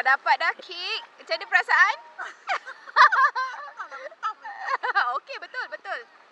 dapat dah kek. Macam mana perasaan? Okey, betul, betul.